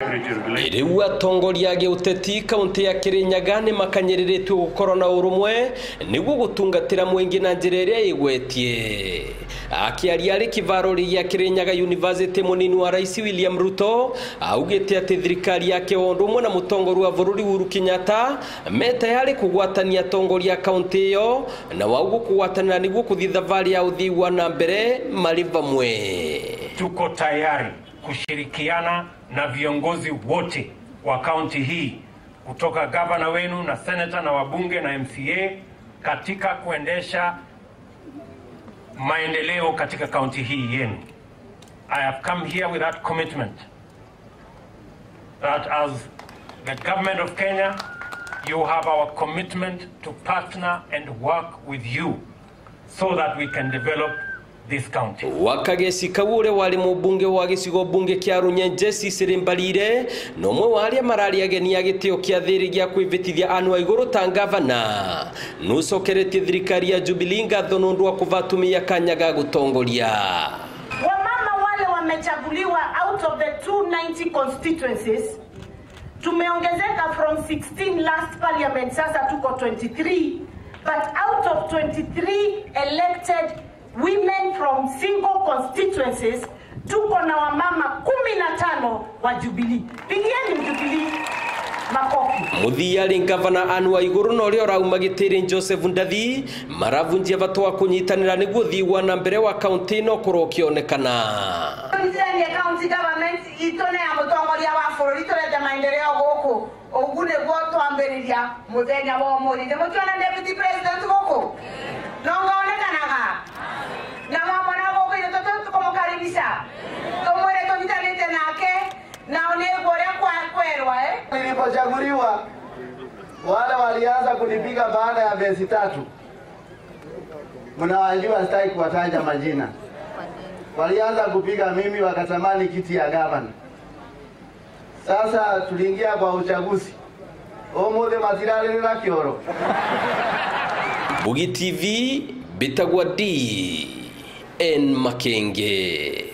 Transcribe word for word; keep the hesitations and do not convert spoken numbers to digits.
Riu atongoria age uteti kaunti ya Kirinyaga ni makanyiriritwe gukora na urumwe niguo gutungatira mwingi na njira iria igwetie. Akiaria ari kivarori gya Kirinyaga University munini wa Rais William Ruto augite ati thirikari yake ondumwe na mutongoru wa bururi Uhuru Kenyatta meta yari kugwatania atongoria kaunti iyo na waugu kugwatanira niguo kuthitha vari ya uthii wa na mbere mari vamwe. Tuko tayari kushirikiana na viongozi wote wa kaunti hii kutoka gavana wenu na senator na wabunge na M C A katika kuendesha maendeleo katika kaunti hii yenu. I have come here with that commitment that as the government of Kenya, you have our commitment to partner and work with you so that we can develop this county. Wakagesi kawure wali mubunge wa gicigo bunge kya Runyenje Cecily Mbarire nomwe wali marari ageni ya gitio kya thiri gya kwivitithia Anne Waiguru ta gavana nucokeretie thirikari ya Jubilee ngatho nundu wa kuvatumia kanya ga gutongoria. Wamama wale wamechaguliwa out of the two hundred ninety constituencies tumeongezeka from sixteen last parliament, sasa tuko twenty-three, but out of twenty-three elected women from single constituencies tuko na wamama kumi na tano wa Jubilee. Pigieni Jubilee makofi. Muthia gavana Anne Waiguru no rio raumagitiri Joseph Ndathi maravunjia vatwa kunyitanira niguo thii wa na mbere wa county no kurokionekana. Nzene county government itone ya mutongoria wa bururi turete maendeleo guku ogune gwo twambiriria muthenya wa muri de mutona deputy president guku nongaonekanaga na mama na gogo ile toto kumukaribisha tumwele tujitanete nake na onegore kwa kwerwa eh. Nilipochaguliwa wale walianza kunipiga baada ya miezi tatu. Mnawajua, sitaki kuwataja majina. Walianza kupiga mimi wakatamani kiti ya gavana. Sasa tuliingia kwa uchaguzi. Omode matirale na kioro. Bugi T V Bitagwa D N Makenge.